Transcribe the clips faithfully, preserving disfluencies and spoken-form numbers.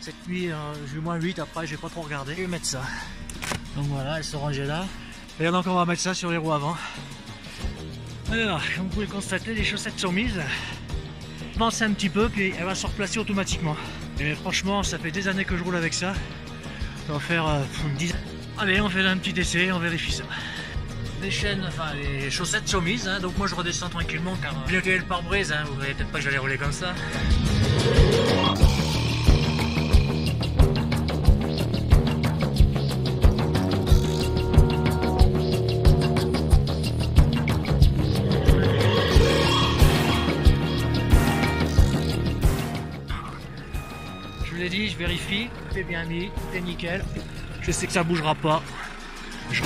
Cette nuit, euh, j'ai eu moins huit, après j'ai pas trop regardé. Je vais mettre ça. Donc voilà, elles sont rangées là. Et donc on va mettre ça sur les roues avant. Alors, comme vous pouvez le constater, les chaussettes sont mises. Avancez un petit peu, puis elle va se replacer automatiquement. Et franchement, ça fait des années que je roule avec ça. Ça va faire euh, une dizaine. Allez, on fait un petit essai, on vérifie ça. Les chaînes, enfin les chaussettes sont mises, hein, donc moi je redescends tranquillement car euh, piloter le pare-brise, hein, vous voyez peut-être pas que j'allais rouler comme ça. Je vous l'ai dit, je vérifie, tout est bien mis, tout est nickel. Je sais que ça bougera pas. Je...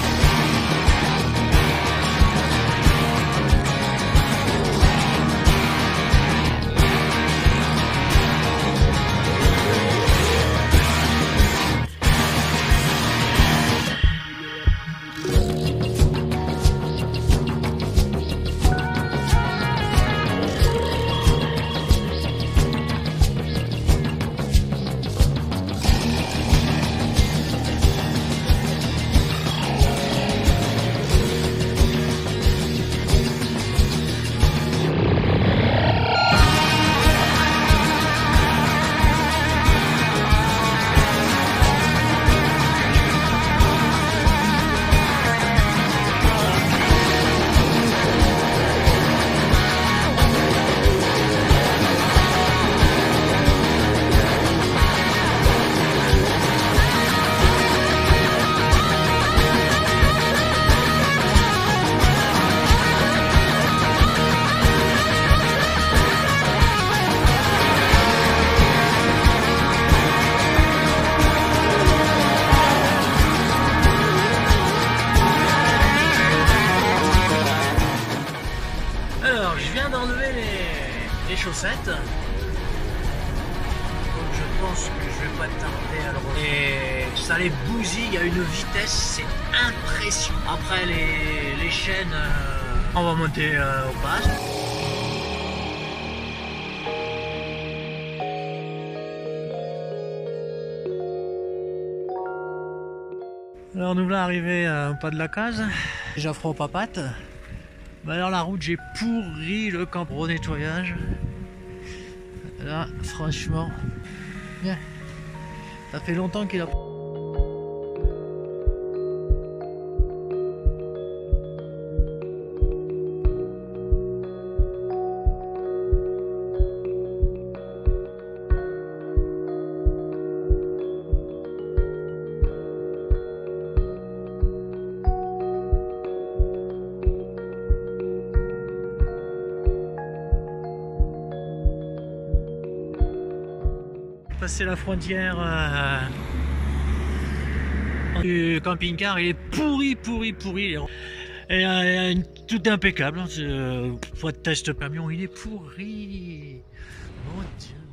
Alors, je viens d'enlever les, les chaussettes. Donc je pense que je vais pas tarder à le remettre. Et ça les bousille, il y a une vitesse, c'est impressionnant. Après les, les chaînes, euh, on va monter euh, au pas. Alors nous voilà arrivés au pas de la case. Déjà froid aux papates. Bah alors la route, j'ai pourri le camp au nettoyage. Là, franchement, bien. Ça fait longtemps qu'il a... Passer la frontière euh, du camping-car, il est pourri, pourri, pourri. Et euh, tout est impeccable. Hein, euh, pour être test camion, il est pourri. Mon Dieu.